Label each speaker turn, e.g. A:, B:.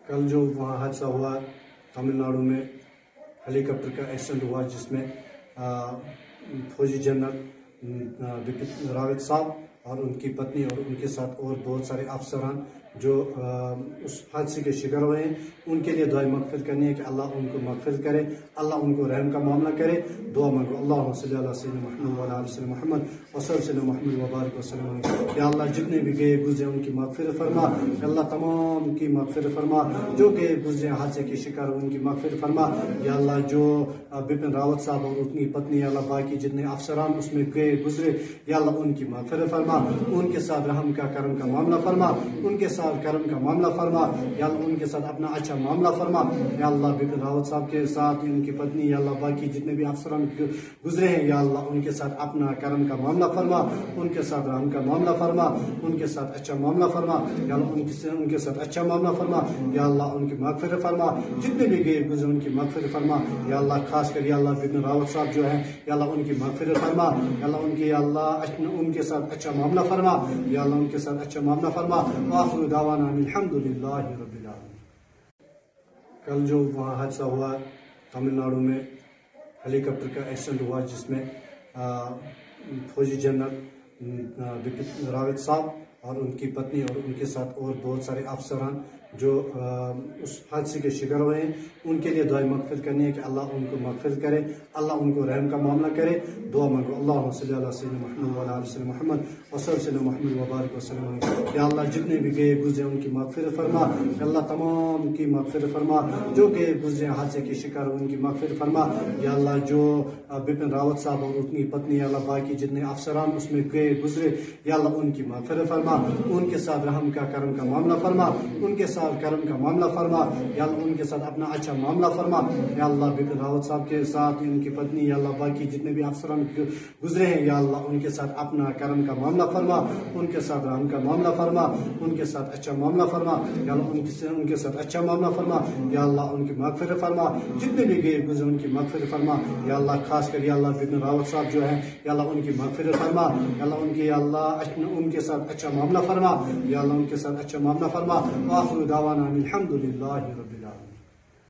A: کل جو وہاں حادثہ ہوا تمل ناڈو میں ہیلی کاپٹر کا ایکسیڈنٹ ہوا جس میں فوجی جنرل بپن راوت صاحب اور ان کی پتنی اور ان کے ساتھ اور بہت سارے افسران جو اس حادثے کے شکار ہوئے ہیں ان کے لیے دعائیں مغفرت کرنی ہے کہ اللہ ان کو مغفرت کرے، اللہ ان کو رحم کا معاملہ کرے۔ دعا مانگو، اللہم صلی اللہ سیدنا محمد وعلی آل سیدنا محمد وصلی سیدنا محمد وبارک وسلم۔ یا اللہ جتنے بھی گئے گزرے ان کی مغفرت فرما، یا اللہ تمام کی مغفرت فرما، جو گئے گزرے حادثے کے شکار ہوئے ان کی مغفرت فرما۔ یا اللہ جو بپن راوت صاحب اور ان کی پتنی، یا اللہ باقی جتنے افسران اس میں گئے گزرے، یا اللہ ان کی مغفرت فرما، ان کے ساتھ رحم کا کرم کا معاملہ فرما، ان کے ساتھ کرم کا معاملہ فرما، یا اللہ ان کے ساتھ اپنا اچھا معاملہ فرما۔ یا اللہ بپن راوت صاحب کے ساتھ ان کی پتنی، یا اللہ باقی جتنے بھی افسران گزرے ہیں، یا اللہ ان کے ساتھ اپنا کرم کا معاملہ فرما، ان کے ساتھ رحم کا معاملہ فرما، ان کے ساتھ اچھا معاملہ فرما، یا اللہ ان کے ساتھ اچھا معاملہ فرما، یا اللہ ان کی مغفرت فرما، جتنے بھی گئے گزرے ان کی مغفرت فرما۔ یا اللہ خاص کر یا اللہ بپن راوت صاحب جو ہیں، یا اللہ ان کی مغفرت فرما، یا اللہ ان کی یا اللہ ان کے ساتھ اچھا معاملہ فرما، یا اللہ ان کے ساتھ اچھا معاملہ فرما۔ وآخر دعوانا الحمدللہ رب العالمین۔ کل جو وہاں حادثہ ہوا تمل ناڈو میں ہیلی کاپٹر کا ایکسیڈنٹ ہوا جس میں فوجی جنرل بپن راوت صاحب اور ان کی پتنی اور ان کے ساتھ اور بہت سارے افسران جو اس حادثے کے شکار ہوئے ہیں ان کے لیے دعائیں مغفرت کرنی ہے کہ اللہ ان کو مغفرت کرے، اللہ ان کو رحم کا معاملہ کرے۔ دعا مانگو، اللہم صلی اللہ سیدنا محمد وعلی آل سیدنا محمد وصلی سیدنا محمد وبارک وسلم۔ یا اللہ جتنے بھی گئے گزرے ان کی مغفرت فرما، یا اللہ تمام کی مغفرت فرما، جو گئے گزرے حادثے کے شکار ہوئے ان کی مغفرت فرما۔ یا اللہ جو بپن راوت صاحب اور ان کی پتنی، یا اللہ باقی جتنے افسران اس میں گئے گزرے، یا اللہ ان کی مغفرت فرما، ان کے ساتھ رحم کا کرم کا معاملہ فرما، ان کے ساتھ کرم کا معاملہ فرما، یا اللہ ان کے ساتھ اپنا اچھا معاملہ فرما۔ یا اللہ بپن راوت صاحب کے ساتھ ان کی پتنی، یا اللہ باقی جتنے بھی افسران گزرے ہیں، یا اللہ ان کے ساتھ اپنا کرم کا معاملہ فرما، ان کے ساتھ رحم کا معاملہ فرما، ان کے ساتھ اچھا معاملہ فرما، یا اللہ ان کے ساتھ اچھا معاملہ فرما، یا اللہ ان کی مغفرت فرما، جتنے بھی گئے گزرے ان کی مغفرت فرما۔ یا اللہ خاص کر یا اللہ بپن راوت صاحب جو ہیں، یا اللہ ان کی مغفرت فرما، یا اللہ ان کی یا اللہ ان کے ساتھ اچھا معاملہ فرما، یا اللہ ان کے ساتھ اچھا معاملہ فرما۔ وآخر دعوانا الحمدللہ رب العالمین۔